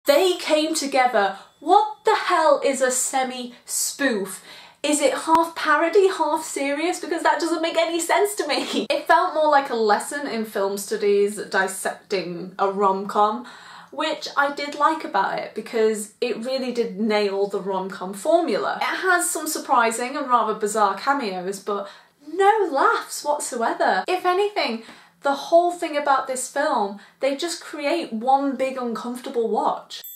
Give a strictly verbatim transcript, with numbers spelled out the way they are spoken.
They came together. What the hell is a semi-spoof? Is it half parody, half serious? Because that doesn't make any sense to me. It felt more like a lesson in film studies dissecting a rom-com, which I did like about it because it really did nail the rom-com formula. It has some surprising and rather bizarre cameos, but no laughs whatsoever. If anything, the whole thing about this film, they just create one big uncomfortable watch.